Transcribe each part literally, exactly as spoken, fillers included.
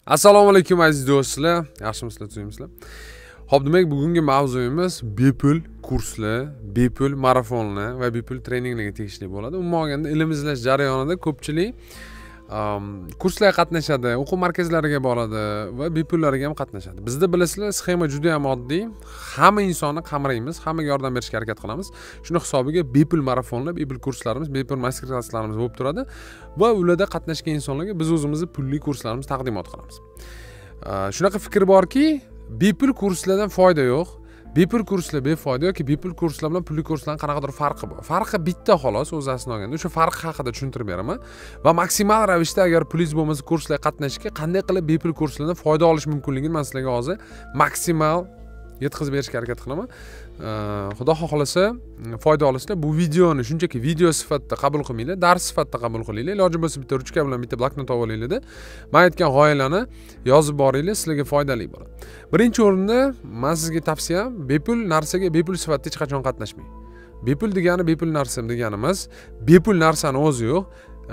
Assalomu alaykum aziz do'stlar. Yaxshimisizlar, tuzingizlar? Xo'p, demak, bugungi mavzuyimiz bepul kurslar, bepul marafonlar va bepul treninglarga tegishli bo'ladi. Umuman olganda, ilm izlash jarayonida ko'pchilik kurslarga qatnashadi, o'quv markazlariga boradi va bepullarga ham qatnashadi. Bizda bilasizlar, sxema juda ham oddiy. Hamma insonni qamraymiz, hammaga yordam berishga harakat qilamiz. Shuni hisobiga bepul marafonlar, bepul kurslarimiz, bepul master klasslarimiz bo'lib turadi va ularda qatnashgan insonlarga biz o'zimizni pulli kurslarimizni taqdimot qilamiz. Shunaqa fikr borki, bepul kurslardan foyda yo'q. Bepul kurslar befoyda yoki bepul kurslar bilan pulli kurslarning qanaqadir farqi bor. Farqi bitta xolos, o'z aslida olganda. O'sha farq haqida tushuntirib beraman va maksimal ravishda agar pulingiz bo'lmasa kurslarga qatnashishga qanday qilib bepul kurslardan foyda olish mumkinligini men sizlarga hozir maksimal yetkazib berishga harakat qilaman. Xudo xohlasa foyda olasizlar. Bu videoni shunchaki video sifatida qabul qilmanglar, dars sifatida qabul qilinglar. Iloji bo'lsa bitta ruchka bilan bitta bloknot olib olinglar-da. Men aytgan g'oyalarni yozib boringlar, sizlarga foydali bo'ladi. Birinchi o'rinda men sizga tavsiyam, bepul narsaga bepul sifatida hech qachon qatnashmang. Bepul degani bepul narsa deganimiz, bepul narsani o'zi yo'q.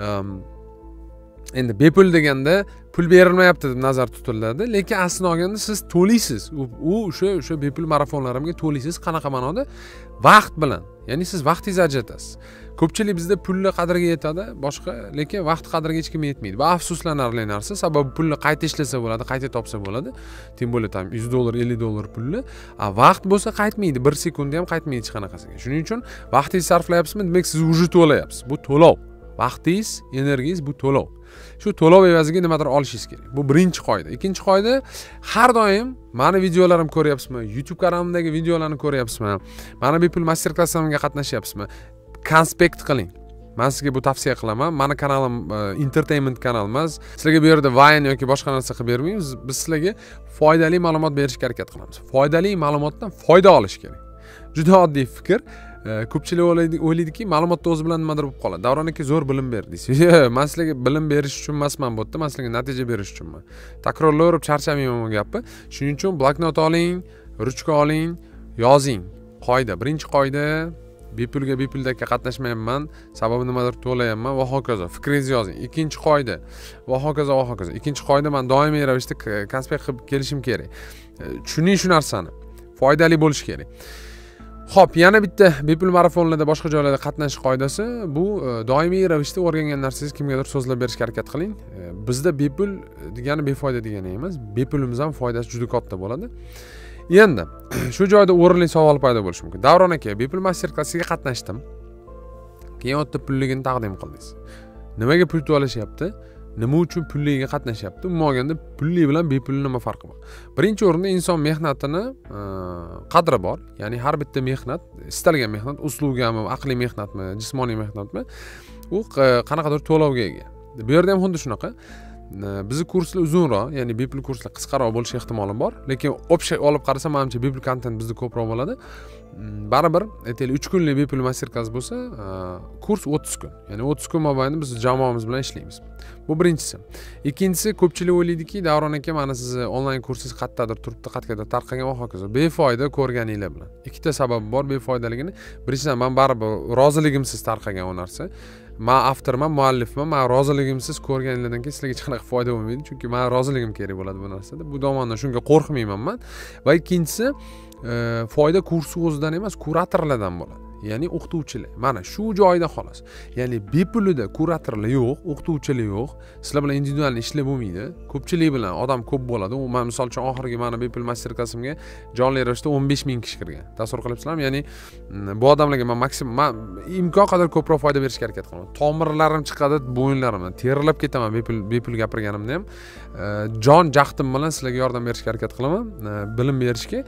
Endi bepul deganda pul berilmayapti deb nazar tutiladi, lekin aslida olganda siz to'laysiz. U o'sha o'sha bepul marafonlarimga to'laysiz. Qanaqa ma'noda? Vaqt bilan. Ya'ni siz vaqtingizni ajratasiz. Ko'pchilik bizda pulni qadriga yetadi, boshqa, lekin vaqt qadriga hech kim yetmaydi. Va afsuslanarli narsa, sababi pulni qayta ishlasa bo'ladi, qayta topsa bo'ladi. Tim bo'lib ham yuz dollar, ellik dollar pulni, a vaqt bo'lsa qaytmaydi, bir sekundda ham qaytmaydi hech qanaqasiga. Shuning uchun vaqtingizni sarflayapsizmi? Demak, siz уже to'layapsiz. Bu to'lov. Vaqtingiz, energiyangiz bu to'lov. Shu to'lov evaziga nimadir olishingiz kerak. Bu birinchi qoida. Ikkinchi qoida, har doim meni videolarimni ko'ryapsizmi? YouTube kanalimdagi videolarni ko'ryapsizmi? Mana bepul master klasslarimga qatnashyapsizmi? Konspekt qiling. Men sizga bu tavsiya qilaman. Meni kanalim entertainment kanal emas. Sizlarga bu yerda Vine yoki boshqa narsa qilib bermaymiz. Biz sizlarga foydali ma'lumot berishga harakat qilamiz. Foydali ma'lumotdan foyda olish kerak. Juda oddiy fikr. Ko'pchilik o'ylaydiki, ma'lumotni o'zi bilan nimadir bo'lib qoladi. Davron aka zo'r bilim berdingiz. Yo'q, men sizlarga bilim berish uchun emasman bu yerda, men sizlarga natija berish uchunman. Takrorlayverib charchamayman bu gapni. Shuning uchun bloknot oling, ruchka oling, yozing. Qoida, birinchi qoida, bepulga bepulga qatnashmayapman, sababi nimadir to'layapman va hokazo. Fikringizni yozing. Ikkinchi qoida va hokazo va hokazo. Ikkinchi qoida, men doimiy ravishda konspekt qilib kelishim kerak. Tushuning shu narsani. Foydali bo'lish kerak. Xo'p, yana bitta bepul marafonlarda boshqa joylarda qatnashish qoidasi bu doimiy ravishda o'rgangan narsangizni kimgadir so'zlab berishga harakat qiling. Bizda bepul degani befoyda degani emas, bepulimiz ham foydasi juda katta bo'ladi. Endi shu joyda o'rinli savol paydo bo'lishi mumkin. Davron aka, bepul master klassiga qatnashdim. Keyin o'tda pulligini taqdim qildingiz. Nimaga pul to'lashyapti? Nima uchun pulliga qatnashyapti? Umuman olganda pulli bilan bepulli nima farqi bor? Birinchi o'rinda inson mehnatini qadri bor. Ya'ni har bitta mehnat, istalgan mehnat, uslubgami, aqliy mehnatmi, jismoniy mehnatmi, u qanaqadir to'lovga ega. Bu yerda ham xuddi shunaqa. Bizi kurslar uzunroq, ya'ni bepul kurslar qisqaroq bo'lish ehtimoli bor, lekin общий olib qarasam, menimcha bepul kontent bizda ko'proq bo'ladi. Baribir aytaylik uch kunlik bepul master klass bo'lsa, kurs o'ttiz kun. Ya'ni o'ttiz kun mobaynida biz jamoamiz bilan ishlaymiz. Bu birinchisi. Ikkinchisi, ko'pchilik o'ylaydiki, Davron aka, mana sizni onlayn kursingiz qayerdadir turibdi, qayergadir tarqagan va hokazo. Befoyda ko'rganinglar bilan. Ikkita sabab bor befoydaligini. Birinchidan, men baribir roziligimsiz tarqagan u narsa. Men avtorman, muallifman, men roziligimsiz ko'rganinglardan keyin sizlarga hech qanaqa foyda bo'lmaydi, chunki men roziligim kerak bo'ladi bu narsada. Bu tomondan shunga qo'rqmayman men. Va ikkinchisi, foyda kursi o'zidan emas, kuratorlardan bo'ladi. Ya'ni o'qituvchilar. Mana shu joyda xolos. Ya'ni bepulida kuratorlar yo'q, o'qituvchilar yo'q. Sizlar bilan individual ishlab bo'lmaydi. Ko'pchilik bilan odam ko'p bo'ladi. U men misol uchun oxirgi mana bepul master klassimga jonli ravishda o'n besh ming kishi kirgan. Tasavvur qilyapsizlarmi? Ya'ni bu odamlarga men maksimum imkon qadar ko'proq foyda berishga harakat qilaman. Tomirlarim chiqadi, bo'yinlarimdan terilib ketaman bepul bepul gapirganimda ham. Jon jahdim bilan sizlarga yordam berishga harakat qilaman, bilim berishga.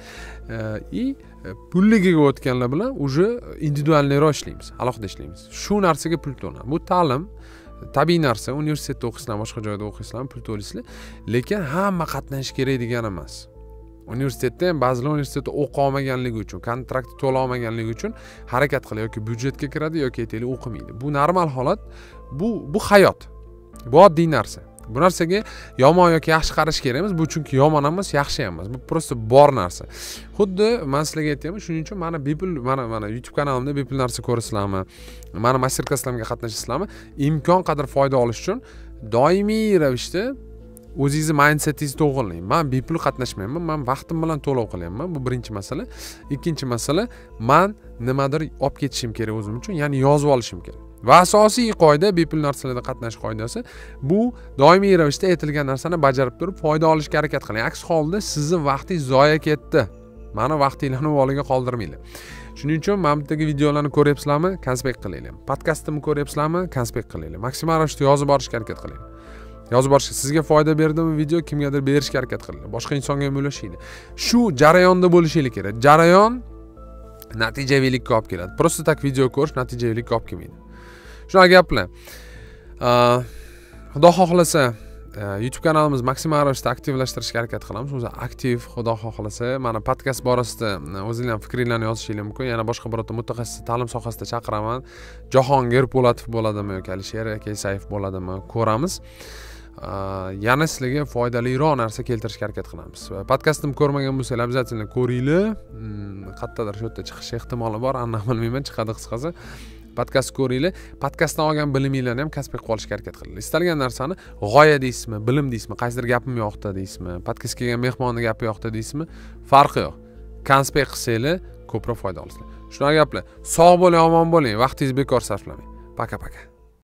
И pulligiga o'tganlar bilan уже individualniroq ishlaymiz, alohida ishlaymiz. Shu narsaga pul to'lanadi. Bu ta'lim tabiiy narsa. Universitetda o'qiysizlar, boshqa joyda o'qiysizlar, pul to'laysizlar, lekin hamma qatnashish kerak degani emas. Universitetda ham ba'zilar universitetda o'qiy olmaganligi uchun, kontrakt to'la olmaganligi uchun harakat qiladi yoki byudjetga kiradi yoki aytaylik o'qimaydi. Bu normal holat. Bu bu hayot. Bu oddiy narsa. Bu narsaga yomon yoki yaxshi qarash kerak emas. Bu chunki yomon emas, yaxshi emas. Bu prosta bor narsa. Xuddi men sizlarga aytayapman, shuning uchun mana bepul mana mana YouTube kanalimda bepul narsa ko'rasizlarmi? Mana master klasslarimga qatnashasizlarmi? Imkon qadar foyda olish uchun doimiy ravishda o'zingizni mindsetingizni to'g'irlang. Men bepul qatnashmayman, men vaqtim bilan to'lov qilyapman. Bu birinchi masala. Ikkinchi masala, men nimadir olib ketishim kerak o'zim uchun, ya'ni yozib olishim kerak. Va asosiy qoida bepul narsalarda qatnash qoidasi bu doimiy ravishda aytilgan narsani bajarib turib foyda olishga harakat qiling. Aks holda sizning vaqtingiz zoya ketdi. Mani vaqtinglarni uvoliga qoldirmanglar. Shuning uchun men bittagi videolarni ko'ryapsizlarmi? Konspekt qilinglar. Podkastimni ko'ryapsizlarmi? Konspekt qilinglar. Maksimal ravishda yozib borishga harakat qiling. Yozib borishga, sizga foyda berdimi video, kimgadir berishga harakat qilinglar. Boshqa insonga ham ulashinglar. Shu jarayonda bo'lishingiz kerak. Jarayon natijavilikka olib keladi. Prosta tak video ko'rish natijavilikka olib kelmaydi. Shunaqa gaplar. Xudo xohlasa YouTube kanalimiz maksimal ravishda aktivlashtirishga harakat qilamiz. O'zi aktiv, xudo xohlasa, mana podkast borasida o'zingizlar fikringlarni yozishingiz mumkin. Yana boshqa birorta mutaxassis ta'lim sohasida chaqiraman. Jahongir Po'latov bo'ladimi yoki Alisher Kaysayev bo'ladimi, ko'ramiz. Yana sizlarga foydaliroq narsa keltirishga harakat qilamiz. Podkastimni ko'rmagan bo'lsangiz, обязательно ko'ringlar. Qayerdadir shu yerda chiqish ehtimoli bor, aniq bilmayman, chiqadi qisqasi. Podkast ko'ringlar. Podkastdan olgan biliminglarni ham konspekt qilishga harakat qilinglar. Istalgan narsani g'oya deysizmi, bilim deysizmi, qaysidir gapim yo'qdi deysizmi, podkastga kelgan mehmonning gapi yo'qdi deysizmi, farqi yo'q. Konspekt qilsanglar ko'proq foyda olasizlar. Shunaqa gaplar. Sog' bo'ling, omon bo'ling, vaqtingizni bekor sarflamang. Paka paka.